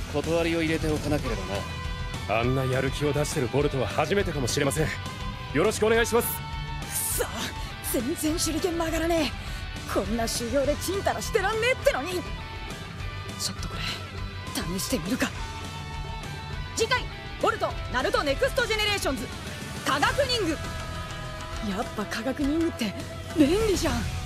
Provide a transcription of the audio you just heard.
断りを入れておかなければな。あんなやる気を出してるボルトは初めてかもしれません。よろしくお願いします。 くそ、全然手裏剣曲がらねえ。こんな修行でチンタラしてらんねえってのに。ちょっとこれ試してみるか。次回ボルトナルトネクストジェネレーションズ科学忍具。やっぱ科学忍具って便利じゃん。